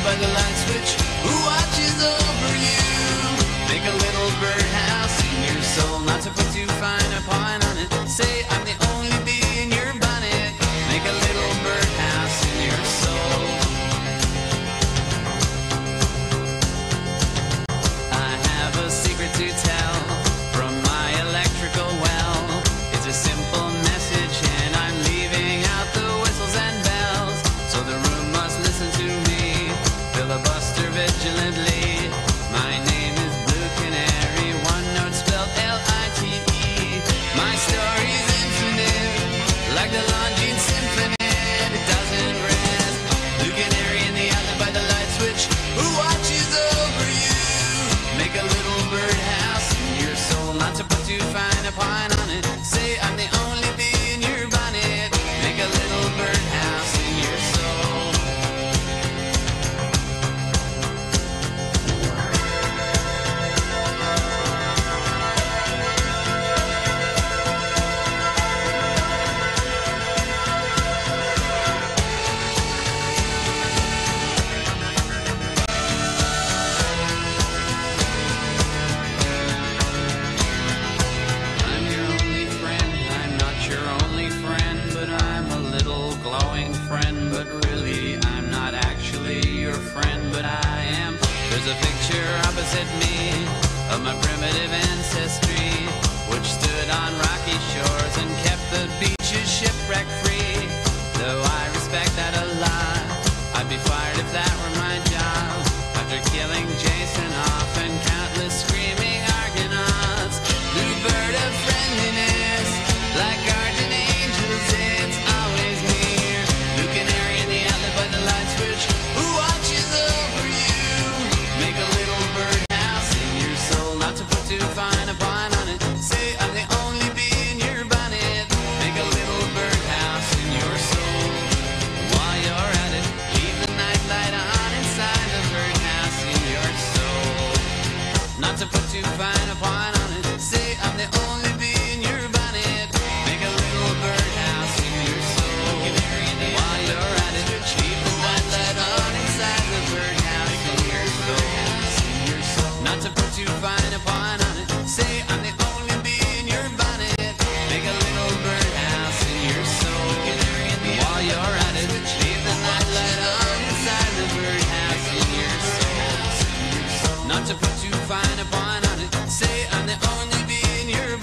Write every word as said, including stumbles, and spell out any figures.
by the light switch who watches over you. Make a little birdhouse in your soul, not to put too fine a point on it. Say I'm the only bee in your bonnet. Make a little birdhouse in your soul. I have a secret to tell from my electrical well. It's a simple message and I'm leaving out the whistles and bells. So the room must listen to me, filibuster vigilantly. My name is Blue Canary, one note spelled L I T E. My story's infinite, like the Longines Symphony. It doesn't rest. Blue Canary in the alley by the light switch who watches over you. Make a little birdhouse in your soul, not to put too fine a point on it. Say I'm the only bee in your bonnet. Make a little birdhouse in your soul. I'm your only friend, I'm not your only friend, but I'm a little glowing friend. But really, I'm not actually your friend, but I am. There's a picture opposite me of my primitive ancestry, which stood on rocky shores and kept the beaches shipwreck free. Though I respect that a lot, I'd be fired if that were my job. After killing Jason off and countless screaming Argonauts, blue bird of friendliness, like guardian angels, it's always near. Blue Canary in the alley by the light switch who watches over you. Make a little birdhouse in your soul, not to put too fine a point on it. Say I'm the only bee in your bonnet. Make a little birdhouse in your soul. While you're at it, leave the night light on inside the birdhouse in your soul. Not to put too fine a point on it. Say I'm the only bee in your bonnet. Make a little birdhouse in your soul. While you're at it, leave the night light on inside the birdhouse in your soul. Not to put too fine a point on it. Say I'm the only bee in your bonnet. Make a little birdhouse in your soul. While you're at it, leave the night light on inside the birdhouse in your soul. Not to put too fine a point on it. Say I'm the only bee in your